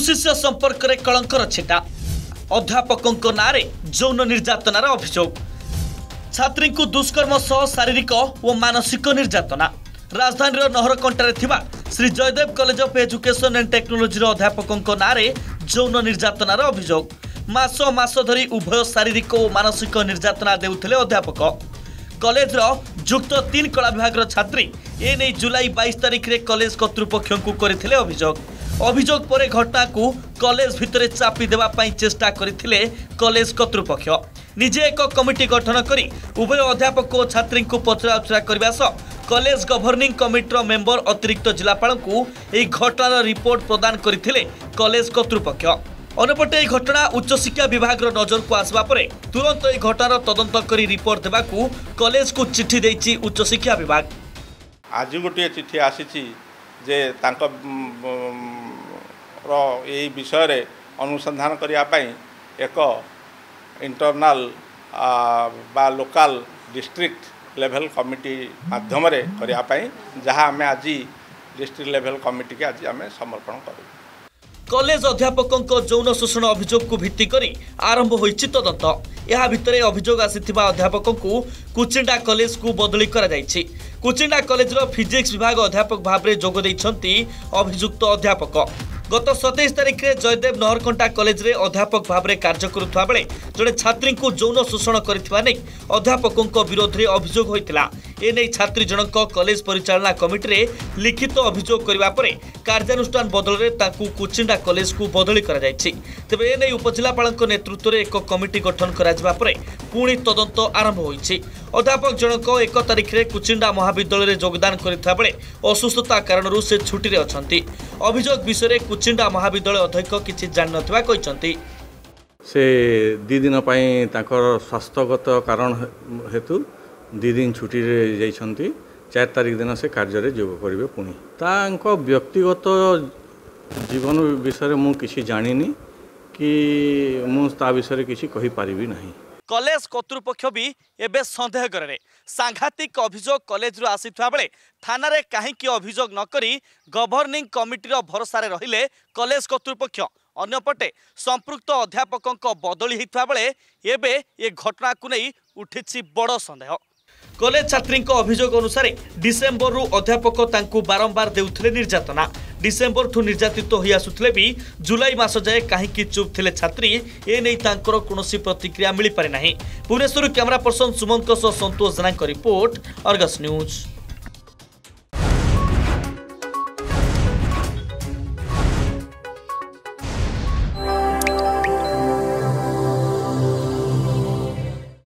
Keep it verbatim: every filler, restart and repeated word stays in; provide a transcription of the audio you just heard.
शिष्य संपर्क में कलंकर छिटा अध्यापकों नारे यौन निर्यातनार अभियोग छात्री को दुष्कर्म सह शारीरिक और मानसिक निर्यातना राजधानी नहरकंटारे थिबा Shri Jaydev College of Education and Technology अध्यापकों नारे यौन निर्यातनार अभियोग मास मास धरी उभय शारीरिक और मानसिक निर्यातना देउथिले अध्यापक कॉलेज जुक्त तीन कला विभाग छात्री एने जुलाई बाईस तारिख में कॉलेज कर्तृपक्ष को करथिले अभियोग अभियोग पर घटना को कॉलेज भितर चापी देवा पाई चेष्टा करथिले कॉलेज कर्तृपक्ष निजे एक कमिटी गठन करी उभय अध्यापक और छात्री को पचराउचरा करबा सह कॉलेज गवर्निंग कमिटीर मेंबर अतिरिक्त जिलापाल को यह घटनार रिपोर्ट प्रदान करथिले कॉलेज कर्तृपक्ष अनपटे यह घटना उच्च शिक्षा विभाग नजर को आसवा परे तुरंत यह घटनार तदंत करी रिपोर्ट देवाकू कॉलेज को चिठी देछि उच्च शिक्षा विभाग। आज गोटे चिठी आसी जे तांको यही विषय रे अनुसंधान करिया पई एक इंटरनल बा लोकल डिस्ट्रिक्ट लेवल कमिटी माध्यम रे करिया पई जहां हमें आज डिस्ट्रिक्ट लेवल कमिटी के आज हमें समर्पण करू। कॉलेज अध्यापकों यौन शोषण अभियोग को भित्ति करी आरंभ होइछि तदंत या भितरे अभियोग आसिथिबा अध्यापकों को कुचिंडा कॉलेज को बदली करा जाइछि। कुचिंडा कॉलेज रो फिजिक्स विभाग अध्यापक भाव में जोग दैछंती अभियुक्त अध्यापक गत सतैश तारिख में जयदेव नहरकंटा कॉलेज रे अध्यापक भाव में कार्य करुवा बेले जड़े छात्री को यौन शोषण करथिबा नै अध्यापकों विरोध में अभियोग होइतिला। एने छात्री जनक कॉलेज परिचालना कमिटी रे लिखित अभियोग करबा परे कार्यानुष्ठान बदल रे ताकू कुचिंडा कॉलेज को बदली करा जाइछि। तेबे एने उपजिलापाल नेतृत्व में एक कमिटी गठन करा जिबा परे पुणी तदंत आरंभ होइछि। अध्यापक जनक एक तारिख में कुचिंडा महाविद्यालय रे योगदान करथिबा बेले असुस्थता कारणरू से छुट्टी रे अछंती। अभियोग विषय कुचिंडा महाविद्यालय अध्यक्ष किछि जान नथिबा कहिसंती। से दी दिन पाई ताकर स्वास्थ्यगत कारण हेतु दी दिन छुट्टी रे जाइछंती। चार तारिख दिन से कार्य रे जोग करिवे पुणी तांको व्यक्तिगत जीवन विषय मु किछि जानिनी कि मु ता विषय किछि कहि पारिबी नाही। कॉलेज कर्तृपक्ष भी एबे संदेह करे सांघातिक अभियोग कॉलेज रो आसीथवा बेले थाना रे काहेकि अभियोग न करी गवर्निंग कमिटी रो भरोसा रे रहिले कॉलेज कर्तृपक्ष अन्यपटे संपृक्त अध्यापकों बदली होता बेले एबे ये घटना को नहीं उठिछि बड़ संदेह। कॉलेज छात्री अभियोग अनुसार डिसेम्बर रु अध्यापक तांकु बारंबार देउथिले निर्यातना डिसेम्बर ठू निर्यातित हो आसुथिले भी जुलाई मास जाए कहीं चुप थिले छात्री ए नहीं तांकर कोनोसी प्रतिक्रिया मिली पारे नाही। भुवनेश्वर कैमरा पर्सन सुमंत सह संतोष जनांक रिपोर्ट अर्गस न्यूज।